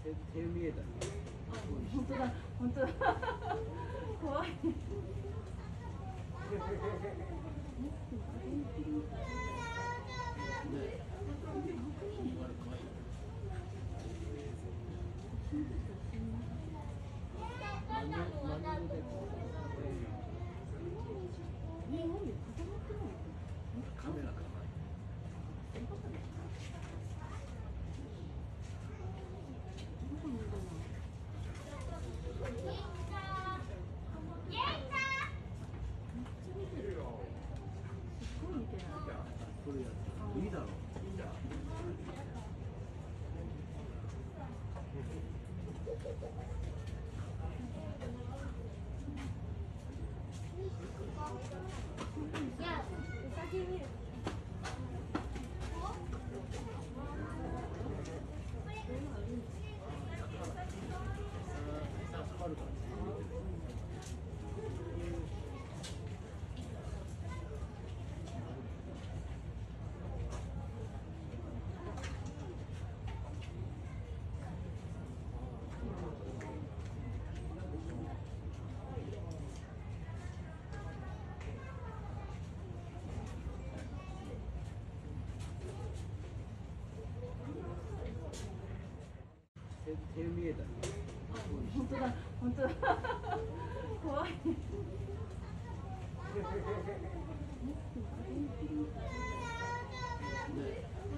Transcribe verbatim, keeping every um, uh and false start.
手手見えた。 本当だ、本当だ。怖い。 カメラかな。これやついいだろう。 いや、うさぎ見る。 助かるから。手手見えた。 本当だ、本当だ。怖い。 ね。